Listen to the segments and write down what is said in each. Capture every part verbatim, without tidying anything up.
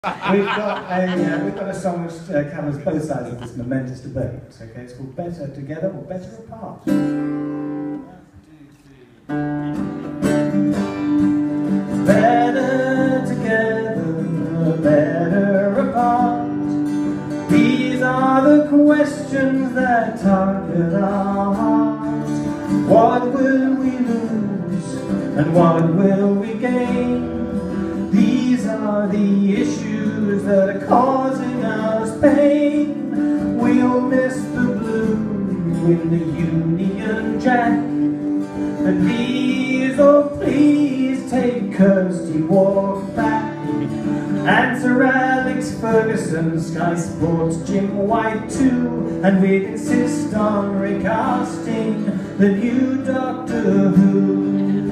We've got a uh, we've got a song which uh, covers both sides of this momentous debate. Okay, it's called "Better Together" or "Better Apart." Better together, better apart. These are the questions that target our hearts. What will we lose and what will we gain? These are the issues that are causing us pain. We'll miss the blue in the Union Jack. And please, oh please, take Kirsty Walk back. And Sir Alex Ferguson, Sky Sports, Jim White too. And we'd insist on recasting the new Doctor Who.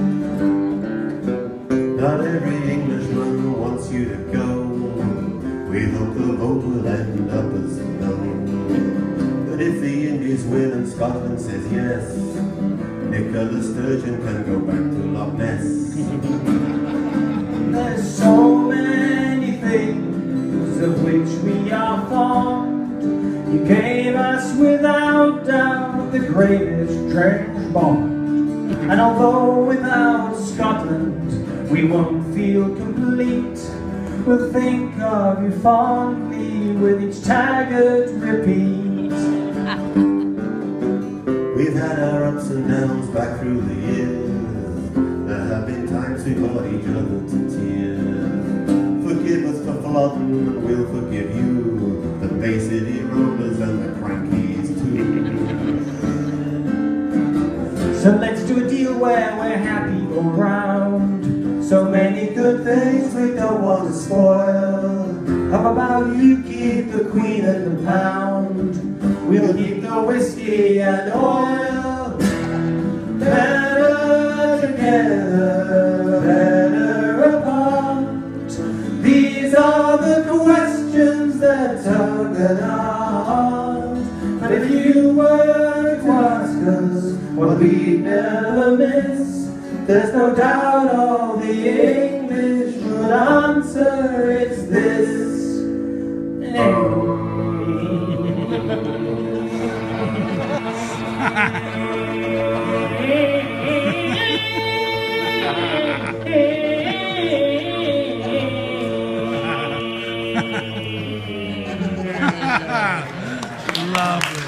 Not every Englishman wants you to go. We hope the vote will end up as no. But if the Indies win and Scotland says yes, Nicola Sturgeon can go back to Loch Ness. There's so many things of which we are fond. You gave us without doubt the greatest trench bond. And although without Scotland we won't feel complete, we'll think of you fondly with each taggart repeat. We've had our ups and downs back through the years. There have been times we brought each other to tears. Forgive us for flooding and we'll forgive you, the Bay City Rollers and the Crankies too. So let's do a deal where we're happy all round. So many good things we don't want to spoil. How about you keep the Queen and the pound? We'll keep the whiskey and oil. Better together, better apart. These are the questions that tug at our heart. But if you were to ask us what we'd never miss, there's no doubt all the English would answer, it's this. Lovely.